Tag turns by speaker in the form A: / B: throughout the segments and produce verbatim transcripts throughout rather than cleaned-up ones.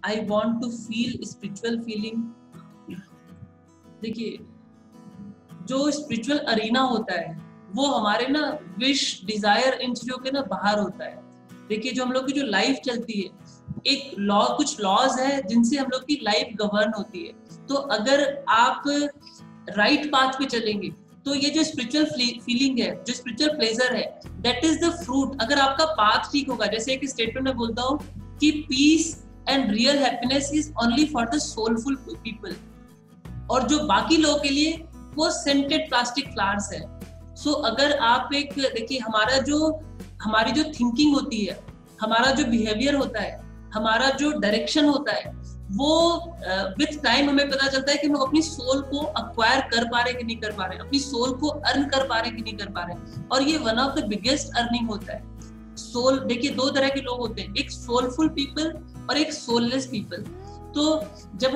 A: I want to feel spiritual feeling. देखिए, जो spiritual arena होता है वो हमारे ना विश, डिजायर, इन चीजों के ना बाहर होता है। देखिए, जो हम लोग की जो लाइफ चलती है, एक लॉ, कुछ लॉज है जिनसे हम लोग की लाइफ गवर्न होती है। तो अगर आप राइट पाथ पे चलेंगे तो ये जो स्पिरिचुअल फीलिंग है, जो स्पिरिचुअल प्लेजर है, दैट इज द फ्रूट। अगर आपका पाथ ठीक होगा, जैसे एक स्टेटमेंट में बोलता हूँ कि peace and real happiness is only for the soulful people, और जो बाकी लोगों के लिए वो सेंटेड प्लास्टिक फ्लावर्स है। सो so, अगर आप एक, देखिए, हमारा जो हमारी जो थिंकिंग होती है, हमारा जो बिहेवियर होता है, हमारा जो डायरेक्शन होता है, वो विथ uh, टाइम हमें पता चलता है कि हम लोग अपनी सोल को अक्वायर कर पा रहे कि नहीं कर पा रहे, अपनी सोल को अर्न कर पा रहे कि नहीं कर पा रहे। और ये one of the biggest earning होता है। सोल, देखिए, दो तरह के लोग होते हैं, एक सोलफुल पीपल और एक सोललेस पीपल। तो जब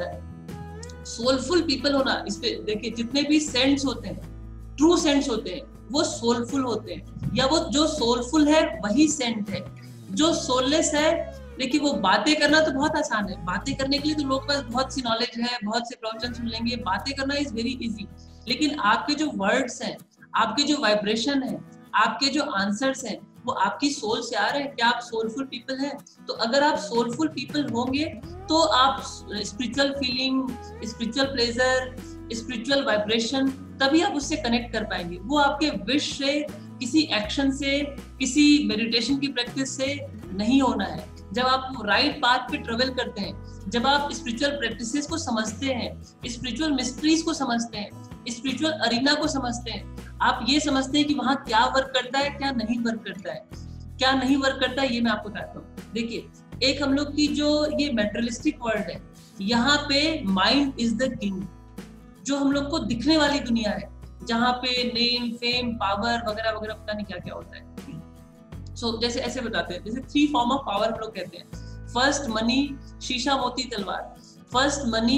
A: सोलफुल uh, पीपल होना, इस पे देखिए, जितने भी सेंट्स होते हैं, ट्रू सेंट्स होते हैं, वो सोलफुल होते हैं, या वो जो सोलफुल है वही सेंट है। जो सोललेस है, देखिए, वो बातें करना तो बहुत आसान है, बातें करने के लिए तो लोग पास बहुत सी नॉलेज है, बहुत से प्रवचन सुन लेंगे, बातें करना इज वेरी इजी। लेकिन आपके जो वर्ड्स हैं, आपके जो वाइब्रेशन है, आपके जो आंसर्स हैं, वो आपकी सोल से आ रहे हैं। क्या आप सोलफुल पीपल हैं? तो अगर आप सोलफुल पीपल होंगे तो आप spiritual feeling, spiritual pleasure, spiritual vibration, तभी आप उससे कनेक्ट कर पाएंगे। वो आपके विश से, किसी एक्शन से, किसी मेडिटेशन की प्रैक्टिस से नहीं होना है। जब आप राइट पाथ पे ट्रेवल करते हैं, जब आप स्पिरिचुअल प्रैक्टिसेस को समझते हैं, स्पिरिचुअल मिस्ट्रीज को समझते हैं, स्पिरिचुअल अरीना को समझते हैं, आप ये समझते हैं कि वहाँ क्या वर्क करता है, क्या नहीं वर्क करता है। क्या नहीं वर्क करता है ये मैं आपको बताता हूँ। देखिए, एक हम लोग की जो ये मेटेरियलिस्टिक वर्ल्ड है, यहाँ पे माइंड इज द किंग। जो हम लोग को दिखने वाली दुनिया है, जहाँ पे नेम, फेम, पावर वगैरह वगैरह पता नहीं क्या क्या होता है। सो so, जैसे ऐसे बताते हैं, जैसे थ्री फॉर्म ऑफ पावर हम लोग कहते हैं। फर्स्ट मनी, शीशा मोती तलवार। फर्स्ट मनी,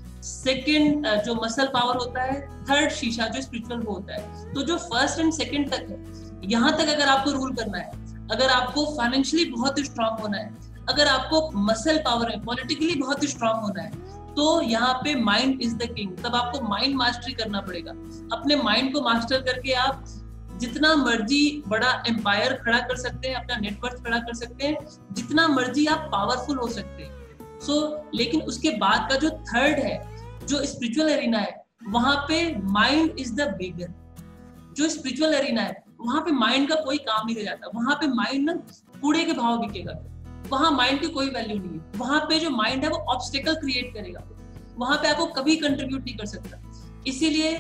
A: सेकंड जो मसल पावर होता है, थर्ड शीशा जो स्पिरिचुअल वो होता है। तो जो फर्स्ट एंड सेकंड तक है, यहाँ तक अगर आपको रूल करना है, अगर आपको फाइनेंशियली बहुत स्ट्रांग होना है, अगर आपको मसल पावर है, पॉलिटिकली बहुत स्ट्रांग होना है, तो यहाँ पे माइंड इज द किंग। तब आपको माइंड मास्टरी करना पड़ेगा। अपने माइंड को मास्टर करके आप जितना मर्जी बड़ा एम्पायर खड़ा कर सकते हैं, अपना नेटवर्क खड़ा कर सकते हैं, जितना मर्जी आप पावरफुल हो सकते हैं। सो so, लेकिन उसके बाद का जो थर्ड है, जो स्पिरिचुअल एरिना है, वहां पे माइंड इज द बिगर। जो स्पिरिचुअल एरिना है, वहां पे माइंड का कोई काम नहीं रह जाता। वहां पे माइंड ना कूड़े के भाव बिकेगा। वहां माइंड की कोई वैल्यू नहीं है। वहां पे जो माइंड है वो ऑब्स्टेकल क्रिएट करेगा, वहां पे आपको कभी कंट्रीब्यूट नहीं कर सकता। इसीलिए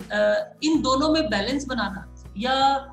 A: इन दोनों में बैलेंस बनाना, या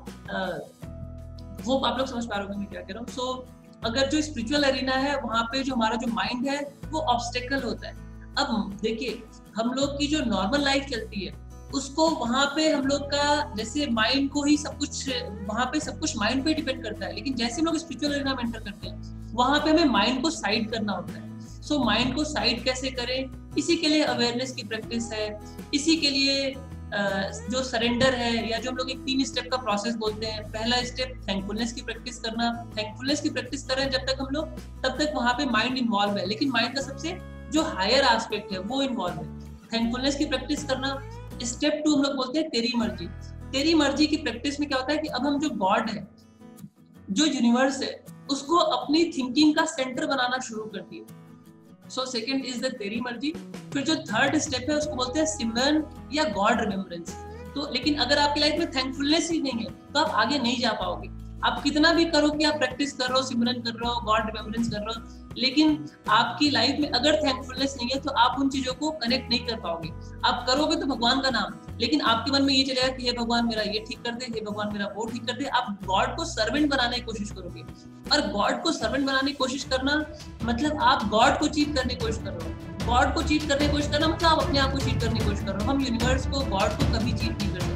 A: वो आप लोग समझ पा रहे होंगे मैं क्या कह रहा हूँ। सो अगर जो स्पिरिचुअल एरिना है, वहां पे जो हमारा जो माइंड है वो ऑब्स्टेकल होता है। अब देखिए, हम लोग की जो नॉर्मल लाइफ चलती है, उसको वहां पे हम लोग का, जैसे माइंड को ही सब कुछ, वहां पे सब कुछ माइंड पे डिपेंड करता है। लेकिन जैसे हम लोग स्पिरिचुअल एरिना में एंटर करते हैं, वहां पे हमें माइंड को साइड करना होता है। सो so, माइंड को साइड कैसे करें? इसी के लिए अवेयरनेस की प्रैक्टिस है। इसी के लिए जो सरेंडर है, या जो हम लोग एक तीन स्टेप का प्रोसेस बोलते हैं। पहला स्टेप थैंकफुलनेस की प्रैक्टिस करना। थैंकफुलनेस की प्रैक्टिस कर रहे हैं जब तक हम लोग, तब तक वहां पे माइंड इन्वॉल्व है, लेकिन माइंड का सबसे जो हायर एस्पेक्ट है वो इन्वॉल्व है। थैंकफुलनेस की प्रैक्टिस करना। स्टेप टू हम लोग बोलते हैं तेरी मर्जी। तेरी मर्जी की प्रैक्टिस में क्या होता है कि अब हम जो गॉड है, जो यूनिवर्स है, उसको अपनी थिंकिंग का सेंटर बनाना शुरू कर दिया। सो सेकंड इज द तेरी मर्जी। फिर जो थर्ड स्टेप है उसको बोलते हैं सिमरन या गॉड रिमेम्बरेंस। तो लेकिन अगर आपकी लाइफ में थैंकफुलनेस ही नहीं है तो आप आगे नहीं जा पाओगे। आप कितना भी करो कि आप प्रैक्टिस कर रहे हो, सिमरन कर रहे हो, गॉड रिमेम्बरेंस कर रहे हो, लेकिन आपकी लाइफ में अगर थैंकफुलनेस नहीं है तो आप उन चीजों को कनेक्ट नहीं कर पाओगे। आप करोगे तो भगवान का नाम, लेकिन आपके मन में ये चलेगा कि हे भगवान मेरा ये ठीक कर दे, हे भगवान मेरा वो ठीक कर दे। आप गॉड को सर्वेंट बनाने की कोशिश करोगे, और गॉड को सर्वेंट बनाने की कोशिश करना मतलब आप गॉड को चीट करने की कोशिश कर रहे हो। गॉड को चीट करने की कोशिश करना मतलब आप अपने आप को चीट करने की कोशिश कर रहे हो। हम यूनिवर्स को, गॉड को कभी चीट नहीं कर सकते।